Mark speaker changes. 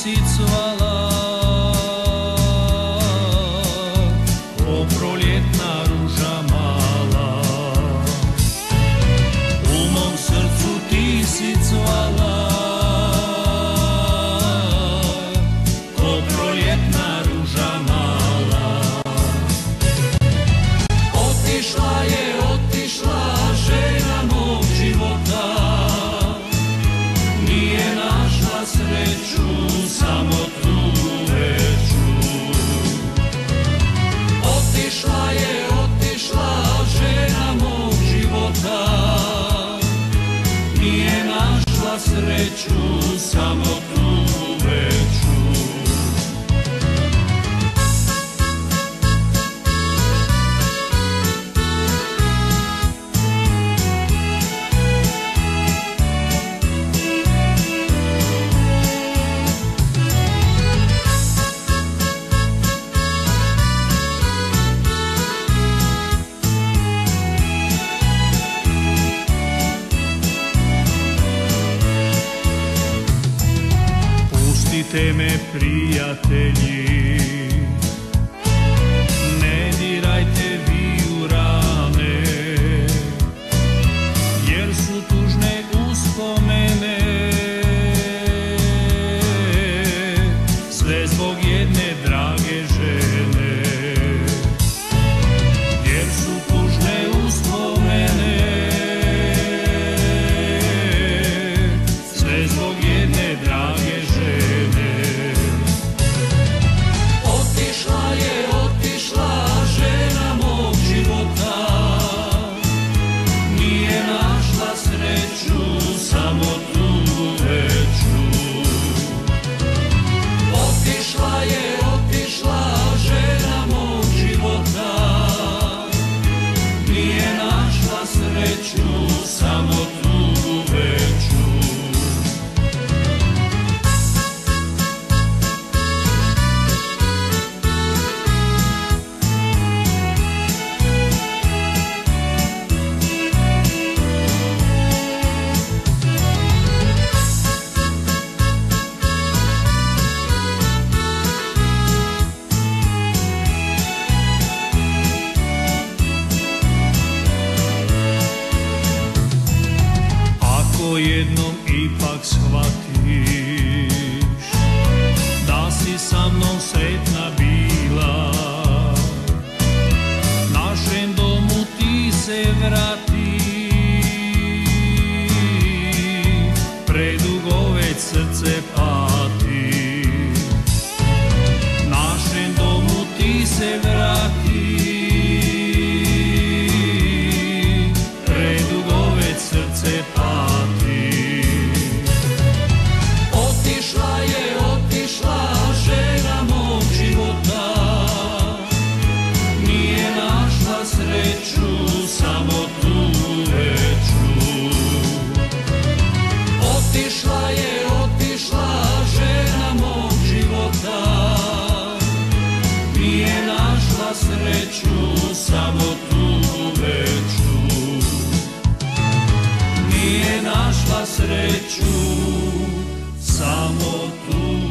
Speaker 1: si cvala, ko proljetna ruža mala. U mom srcu ti si cvala, ko proljetna ruža mala. Otišla je, otišla žena mog života, nije našla sreću, samo tu veću. Otišla je, otišla žena mog života, nije našla sreću, samo tu veću. Pustite me, prijatelji, ne dirajte vi u rane, jer su tužne uspomene, sve zbog jedne drage žene. Jer su tužne uspomene, sve zbog jedne drage žene. Otišla je, otišla žena mog života, nije našla sreću, samo tu veću. Otišla je, otišla žena mog života, nije našla sreću, samo tu veću. Ako jednom ipak shvatiš da si sa mnom sretna bila, našem domu ti se vrati, predugo već srce pati. Našem domu ti se vrati, predugo već srce pati. Otišla je, otišla žena mog života, nije našla sreću, samo tu veću. Otišla je, otišla žena mog života, nije našla sreću, samo tu veću. Nije našla sreću, samo tu